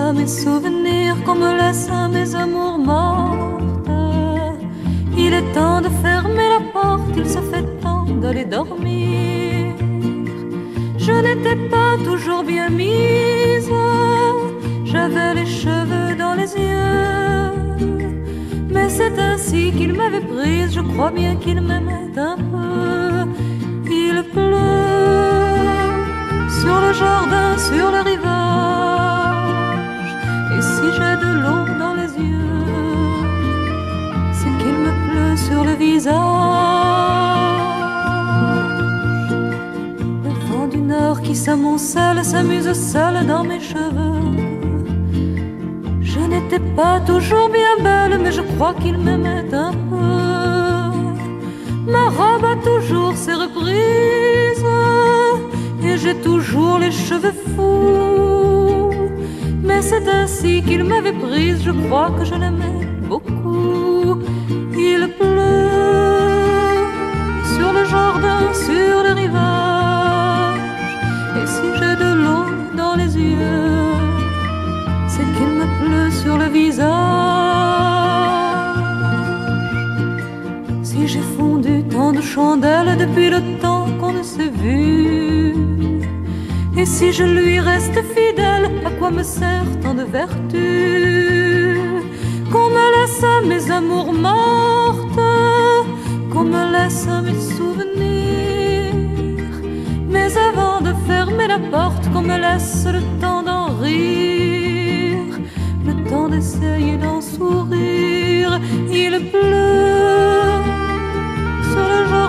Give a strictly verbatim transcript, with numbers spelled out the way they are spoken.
à mes souvenirs, qu'on me laisse à mes amours mortes. Il est temps de fermer la porte, il se fait temps d'aller dormir. Je n'étais pas toujours bien mise, j'avais les cheveux dans les yeux, mais c'est ainsi qu'il m'avait prise, je crois bien qu'il m'aimait un peu. Il pleut sur le jardin, sur le rivage, et si j'ai de l'eau dans les yeux, c'est qu'il me pleut sur le visage. Le vent du nord qui s'amoncelle s'amuse seul dans mes cheveux. Je n'étais pas toujours bien belle, mais je crois qu'il m'aimait un peu. Ma robe a toujours ses reprises, et j'ai toujours les cheveux fous. Mais c'est ainsi qu'il m'avait prise, je crois que je l'aimais beaucoup. Il pleut sur le jardin, sur le rivage, et si j'ai de l'eau dans les yeux, c'est qu'il me pleut sur le visage. Si j'ai fondu tant de chandelles depuis le temps qu'on ne s'est vu, et si je lui reste fidèle, à quoi me sert tant de vertu? Qu'on me laisse à mes amours mortes, qu'on me laisse à mes souvenirs, mais avant de fermer la porte, qu'on me laisse le temps d'en rire, le temps d'essayer d'en sourire. Il pleut sur le jour